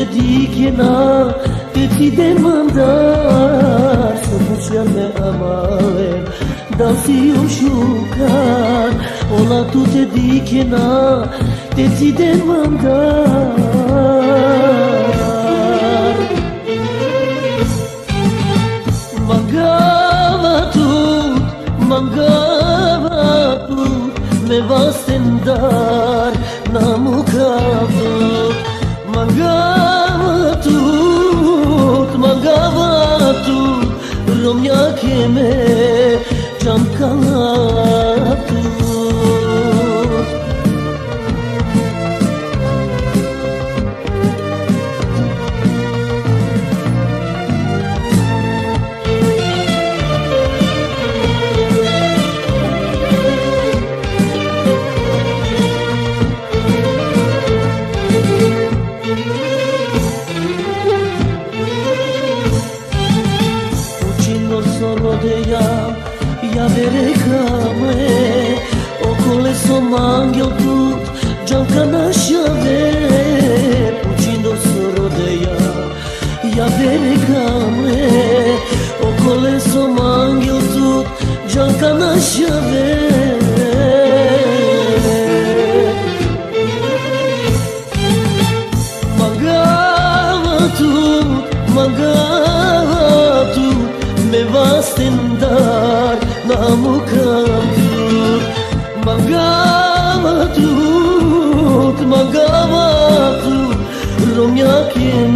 te dikena te ti de mandar să pușea me amale da si o shukan ola tu te dikena te ti de mandar mangava tu me vas tendar namukavu mangava tu romya ke me jamkanatu ja verekame okole som angel tut džanka naša ve pučino sorodeja ja verekame okole som angel tut džanka naša ve magava tu me vas tendar namukavu mangava tu romya ke